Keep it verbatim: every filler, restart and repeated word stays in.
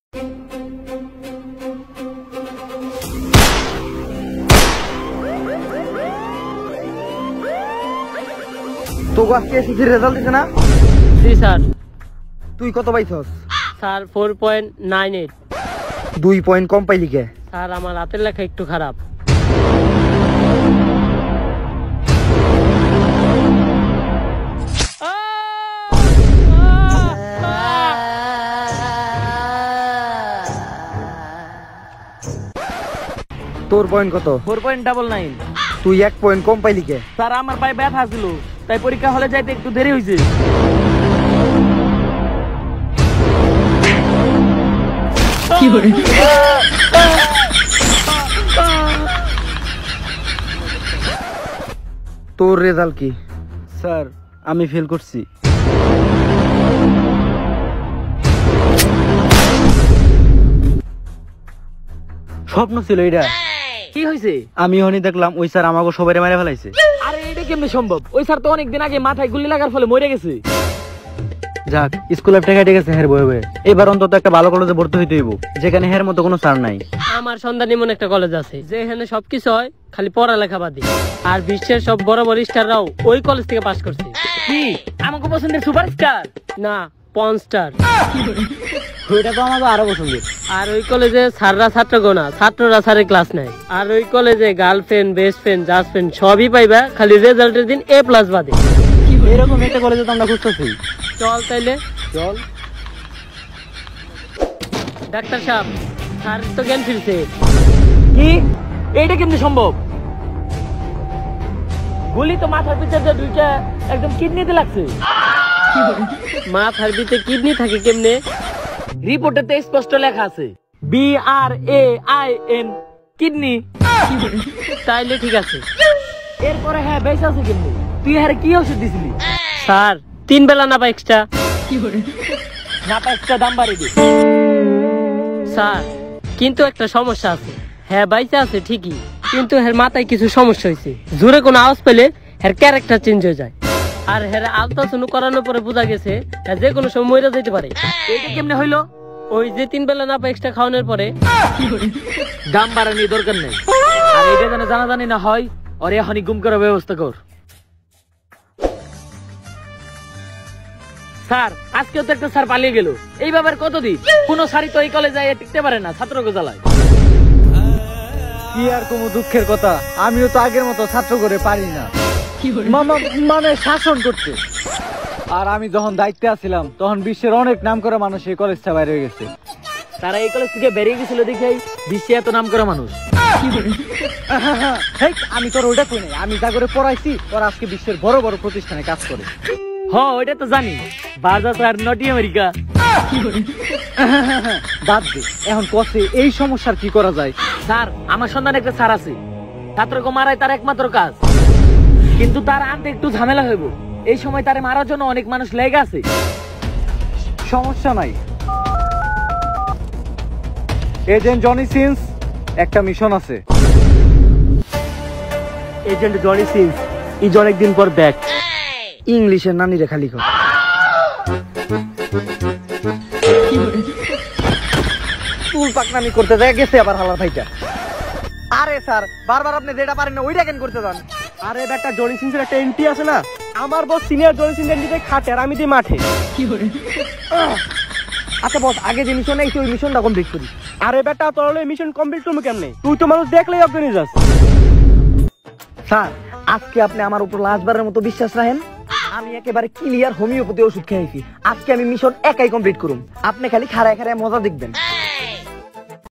তো আজকে SSC result দিছে না? জি স্যার। তুই কত পাইছস? Sir four point nine eight. দুই পয়েন্ট কম পাইলি কে? স্যার আমার হাতের লেখা একটু খারাপ। তোর পয়েন্ট কত? Four point double nine. তুই এক পয়েন্ট কম পাইলি কে? স্যার আমার পায়ে ব্যথা ছিল, তাই পরীক্ষা হলে যাইতে একটু দেরি হয়েছে। তোর রেজাল্ট কি? স্যার আমি ফেল করছি। স্বপ্ন ছিল এটা। কি হয়েছে? আমি হনি দেখলাম ওই স্যার আমাকে সবাই মেরে ফেলাইছে। আরে এটা কেমনে সম্ভব? ওই স্যার তো অনেকদিন আগে মাথায় গুলি লাগার ফলে মরে গেছে। যাক স্কুল লাইফটা কেটে গেছে হের বয়ে বয়ে। এবার অন্তত একটা ভালো কলেজে ভর্তি হইতে হইব, যেখানে হের মতো কোনো স্যার নাই। আমার সন্ধান এমন একটা কলেজ আছে যেখানে সবকিছু হয় খালি পড়ালেখা বাদে, আর বিশ্বের সব বড় বড় স্টাররাও ওই কলেজ থেকে পাস করছে। কি আমাকে পছন্দের সুপারস্টার না পন স্টার? ওইটা তো আমাকে আরো পছন্দের। আর ওই কলেজে স্যাররা ছাত্র গোনা, ছাত্ররা স্যারের ক্লাস নেয়। আর ওই কলেজে girlfriend, best friend, just friend সবই পাইবা, খালি রেজাল্টের দিন এ প্লাস বাদে। এরকম একটা কলেজে তো আমরা খুঁজতেছি। চল তাইলে চল। ডাক্তার সাহেব, স্যার তো জ্ঞান ফিরছে। কি এইটা কেমনে সম্ভব? গুলি তো মাথার ভিতরে দুইটা একদম কিডনিতে লাগছে। মাথার ভিতরে কিডনি থাকে কেমনে? রিপোর্টে তো স্পষ্ট লেখা আছে B R A I N, kidney. তাইলে ঠিক আছে। এরপরে হ্যাঁ বেশ আছে কেমনে? তুই হ্যাঁ কি ওষুধ দিছিলি? স্যার তিন বেলা নাপা এক্সট্রা। নাপা এক্সট্রা দাম বাড়িয়ে দিই। স্যার কিন্তু একটা সমস্যা আছে। হ্যাঁ বাইসা আছে ঠিকই, কিন্তু এর মাথায় কিছু সমস্যা হয়েছে। জোরে কোনো আওয়াজ পেলে এর ক্যারেক্টার চেঞ্জ হয়ে যায়। আর হের আলট্রাসাউন্ড করানোর পরে বোঝা গেছে যে কোনো সময় মরে যেতে পারে। এইটা কেমনে হইলো? ওই যে তিন বেলা নাপা এক্সট্রা খাওয়ানোর পরে দাম বাড়ানোর দরকার নেই। আর এইটা যেন জানাজানি না হয়, ওর এখনই গুম করার ব্যবস্থা কর। স্যার আজকেও তো একটা স্যার পালিয়ে গেল। এই ব্যাপার কতদিন কোন স্যারই তো এই কলেজে টিকতে পারে না, ছাত্রকে জ্বালায়। কি আর কোনো দুঃখের কথা, আমিও তো আগের মতো ছাত্র করে পারি না, মানে শাসন করতে। আর আমি যখন দায়িত্বে আছিলাম তখন বিশ্বের অনেক নাম করা মানুষ এই কলেজটা বাইরে হয়ে গেছে। তারা এই কলেজ থেকে বেরিয়ে গেছিল দেখে বিশ্বে এত নাম করা মানুষ। আমি তোর ওইটা কই নাই, আমি যা করে পড়াইছি ওরা আজকে বিশ্বের বড় বড় প্রতিষ্ঠানে কাজ করে। হ ওইটা তো জানি, বাজার আর নটি আমেরিকা। বাদ দে, এখন কসে এই সমস্যার কি করা যায়? স্যার আমার সন্ধানে একটা স্যার আছে, ছাত্রকে মারাই তার একমাত্র কাজ, কিন্তু তার আনতে একটু ঝামেলা হইব। এই সময় তারে মারার জন্য অনেক মানুষ লেগে আছে। সমস্যা নাই, এজেন্ট জনি সিন্স একটা মিশন আছে। এজেন্ট জনি সিন্স ইজ অনেকদিন পর ব্যাক। ইংলিশের নানি রেখা লিখো। চুল পাকনামি করতে যায় গেছে আবার হালার ভাইটা। আরে স্যার বারবার আপনি যেটা পারেন না ওইটা কেন করতে যান? আরে বেটা জনি সিন্সের একটা এন্ট্রি আছে না, আমার বস সিনিয়র জনি সিন্স এন্ট্রিতে খাটে আর আমি দিই মাঠে। আচ্ছা বস, আগে যে মিশন আইছে ওই মিশনটা কমপ্লিট করি। আরে বেটা তোর মিশন কমপ্লিট করবো কেমনে? তুই তো মানুষ দেখলেই অজ্ঞানী যাস। স্যার আজকে আপনি আমার উপর লাস্টবারের মতো বিশ্বাস রাখেন। আমি একেবারে ক্লিয়ার হোমিওপ্যাথি ওষুধ খেয়েছি। আজকে আমি মিশন একাই কমপ্লিট করুম, আপনি খালি খাড়ায় খাড়ায় মজা দেখবেন।